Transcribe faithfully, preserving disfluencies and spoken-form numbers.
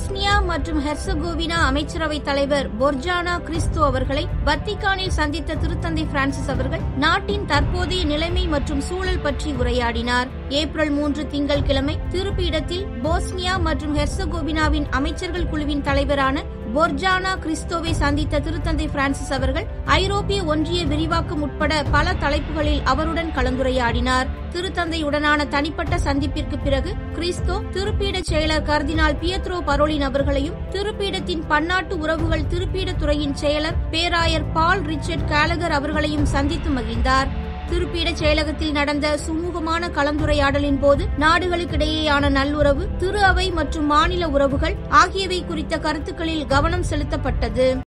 Bosnia மற்றும் Herzegovina அமைச்சரவை தலைவர் பொர்ஜானா கிறிஸ்து அவர்களை வத்திக்கானில் சந்தித்த திருத்தந்தை பிரான்சிஸ் அவர்கள் நாட்டின் தற்போதைய நிலைமை மற்றும் சூழல் பற்றி உரையாடினார். ஏப்ரல் மூன்று திங்கட்கிழமை திருப்பீடத்தில் போஸ்னியா மற்றும் ஹெர்சகோவினாவின் அமைச்சர்கள் குழுவின் தலைவரான பொர்ஜானா கிறிஸ்தோவை சந்தித்த திருத்தந்தை பிரான்சிஸ் அவர்கள் ஐரோப்பிய ஒன்றிய விரிவாக்கம் உட்பட பல தலைப்புகளில் அவருடன் கலந்துரையாடினார். திருத்தந்தையுடனான தனிப்பட்ட சந்திப்பிற்கு பிறகு கிறிஸ்தோ திருப்பீட செயலர் கர்தினால் பியத்ரோ பரோலின் அவர்களையும் திருப்பீடத்தின் பன்னாட்டு உறவுகள் திருப்பீடத்துறையின் செயலர் பேராயர் பால் ரிச்சர்ட் கேலகர் அவர்களையும் சந்தித்து மகிழ்ந்தார். திருப்பீட செயலகத்தில் நடந்த சுமூகமான கலந்துரையாடலின் போது நாடுகளுக்கிடையேயான நல்லுறவு, திரு அவை மற்றும் மாநில உறவுகள் ஆகியவை குறித்த கருத்துக்களில் கவனம் செலுத்தப்பட்டது.